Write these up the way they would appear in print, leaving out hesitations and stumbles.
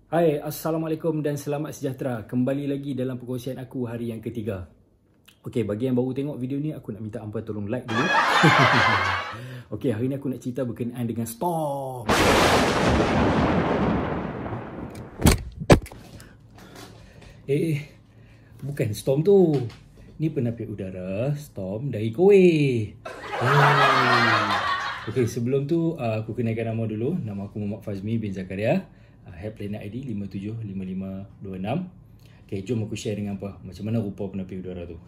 Hai, Assalamualaikum dan selamat sejahtera. Kembali lagi dalam perkongsian aku hari yang ketiga. Okey, bagi yang baru tengok video ni, aku nak minta hangpa tolong like dulu. Okey, hari ni aku nak cerita berkenaan dengan storm. Bukan storm tu. Ni penapis udara storm dari Kuwait. Okey, sebelum tu aku kenalkan nama dulu. Nama aku Muhammad Fazmi bin Zakaria. Head Planet ID 575526. Okay, jom aku share dengan apa macam mana rupa penapis udara tu.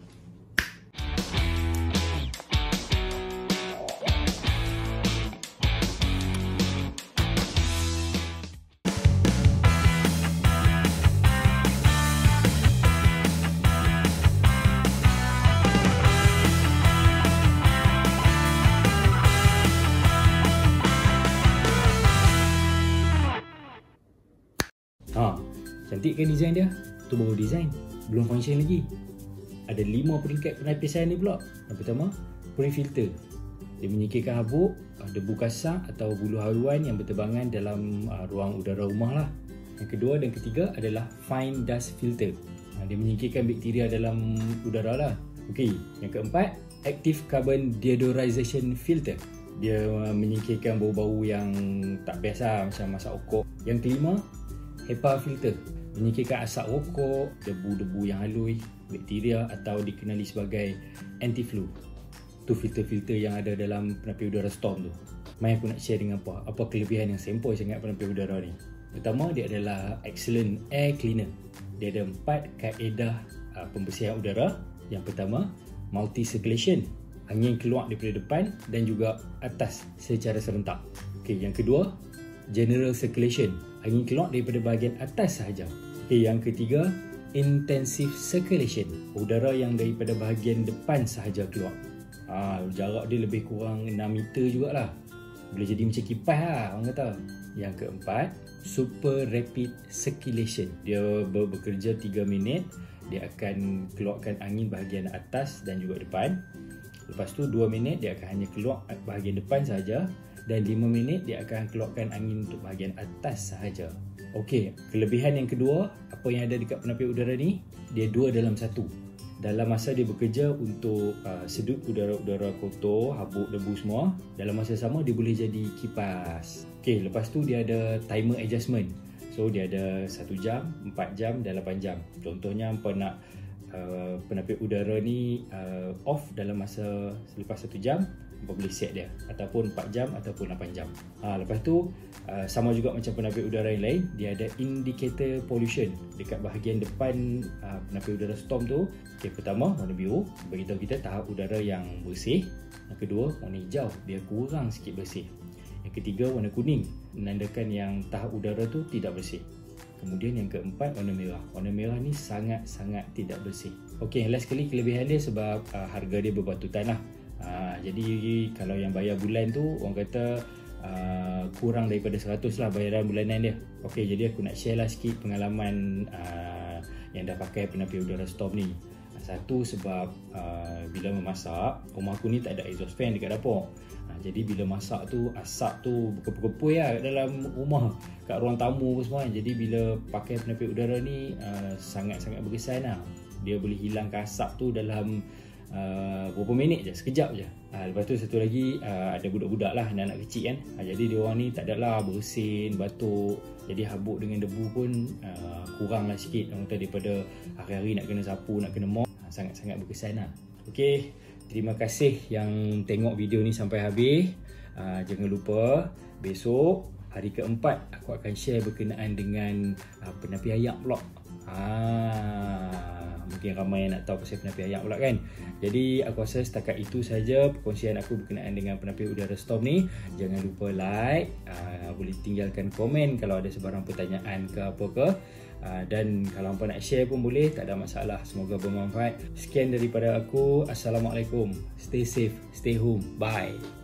Cantik kan design dia? Tu baru design, belum function lagi. Ada 5 peringkat penapisan ni pula. Yang pertama, cooling filter. Dia menyingkirkan habuk, debu kasar atau bulu haluan yang berterbangan dalam ruang udara rumah lah. Yang kedua dan ketiga adalah fine dust filter. Dia menyingkirkan bakteria dalam udara lah. Okey, yang keempat, active carbon deodorization filter. Dia menyingkirkan bau-bau yang tak biasa macam masak okok. Yang kelima, HEPA filter, menyingkirkan asap rokok, debu-debu yang halus, bakteria atau dikenali sebagai anti-flu. Tu filter-filter yang ada dalam penapis udara storm tu. Mai aku nak share dengan apa kelebihan yang sempoi sangat penapis udara ni. Pertama, dia adalah excellent air cleaner. Dia ada 4 kaedah pembersihan udara. Yang pertama, multi circulation. Angin keluar daripada depan dan juga atas secara serentak. Okey, yang kedua, general circulation. Angin keluar daripada bahagian atas sahaja. Okay, yang ketiga, intensive circulation. Udara yang daripada bahagian depan sahaja keluar. Jarak dia lebih kurang 6 meter jugalah. Boleh jadi macam kipas lah orang kata. Yang keempat, super rapid circulation. Dia bekerja 3 minit. Dia akan keluarkan angin bahagian atas dan juga depan. Lepas tu 2 minit dia akan hanya keluar bahagian depan sahaja. Dan 5 minit dia akan keluarkan angin untuk bahagian atas sahaja. Okey, kelebihan yang kedua, apa yang ada dekat penapis udara ni, dia 2 dalam 1. Dalam masa dia bekerja untuk sedut udara-udara kotor, habuk, debu semua, dalam masa sama dia boleh jadi kipas. Okey, lepas tu dia ada timer adjustment. So dia ada 1 jam, 4 jam dan 8 jam. Contohnya apa nak penapis udara ni off dalam masa selepas 1 jam, apa boleh set dia, ataupun 4 jam ataupun 8 jam. Lepas tu sama juga macam penapis udara yang lain, dia ada indicator pollution dekat bahagian depan penapis udara storm tu. Okay, pertama warna biru beritahu kita tahap udara yang bersih. Yang kedua warna hijau, dia kurang sikit bersih. Yang ketiga warna kuning, menandakan yang tahap udara tu tidak bersih. Kemudian yang keempat warna merah. Warna merah ni sangat-sangat tidak bersih. Okey, last sekali kelebihan dia sebab harga dia berbatutan lah. Jadi kalau yang bayar bulan tu orang kata kurang daripada 100 lah bayaran bulanan dia. Okey, jadi aku nak share lah sikit pengalaman yang dah pakai penapis udara storm ni. Satu, sebab bila memasak, rumah aku ni tak ada exhaust fan dekat dapur. Jadi bila masak tu, asap tu berkepul-kepul lah dalam rumah, kat ruang tamu semua. Jadi bila pakai penapis udara ni sangat-sangat berkesan lah. Dia boleh hilangkan asap tu dalam berapa minit je, sekejap je. Lepas tu satu lagi, ada budak-budak lah, anak-anak kecil kan. Jadi dia orang ni tak adalah bersin, batuk. Jadi habuk dengan debu pun kurang lah sikit orang kata, daripada hari-hari nak kena sapu, nak kena mop. Sangat-sangat berkesan lah. Okey, terima kasih yang tengok video ni sampai habis. Jangan lupa besok hari keempat aku akan share berkenaan dengan penapis ayak pula. Mungkin ramai yang nak tahu pasal penapis ayak pula kan. Jadi aku rasa setakat itu saja perkongsian aku berkenaan dengan penapis udara storm ni. Jangan lupa like, boleh tinggalkan komen kalau ada sebarang pertanyaan ke apa ke. Dan kalau hampa nak share pun boleh, tak ada masalah. Semoga bermanfaat. Sekian daripada aku. Assalamualaikum. Stay safe, stay home. Bye.